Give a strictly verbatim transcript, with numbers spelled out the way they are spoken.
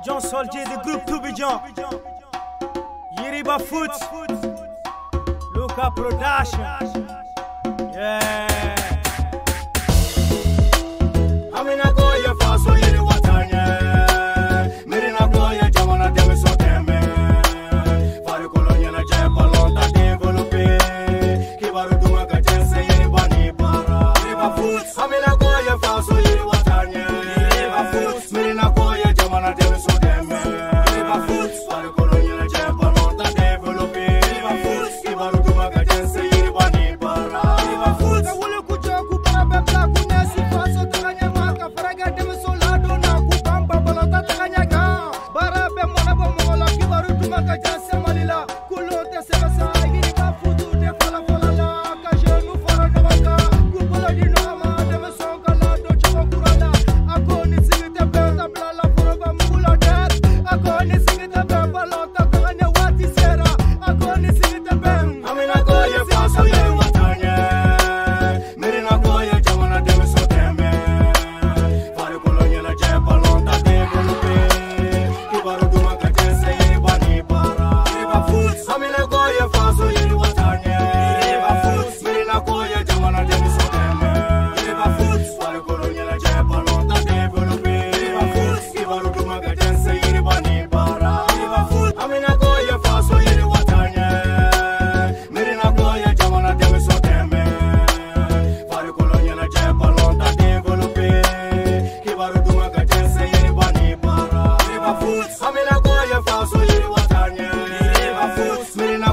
John Soldier du groupe Toubijan, Yiriba Foot, Luka Production. Yeah. Amina goye faso yiri watanye, mirina goye jamana demi soteme. Fari kolonya na jaya palonta develope, kibaru duma kajense yiri bani para. Yiriba Foot, Amina goye faso yiri watanye, Yiriba Foot, mirina goye jamana demi soteme. Yiriba Foot, fari kolonya na jaya palonta develope, Yiriba Foot, kibaru duma kajense yiri bani para. Yiriba Foot, wole kujo kupara bebla kunesi faso tanganya maka faraga demi solado na kupamba balota tanganya ga barabe mona bo mola kibaru tuma ka jase malila kulote sebasa yiri ba futu de fala fala la ka jenu fara nabaka kubola di no ama demi songa la do chaba kurala akoni singita beta blala foroba mula det akoni singita be balota tanganya wati sera akoni singita be Amina goye faso yiri watanye, mirina goye jamana demi soteme. Fari kolonya na jaya palonta develope, kibaru duma kajense yiri bani para. Yiriba Foot, Amina goye faso yiri watanye, Yiriba Foot, mirina goye jamana demi soteme. Yiriba Foot, fari kolonya na jaya palonta develope, Yiriba Foot, kibaru duma kajense yiri bani para. Yiriba Foot, Amina goye faso yiri watanye, mirina goye jamana demi soteme. Fari kolonya na jaya palonta develope, kibaru duma kajense yiri bani para. Yiriba Foot, Amina goye faso yiri watanye, Yiriba Foot, mirina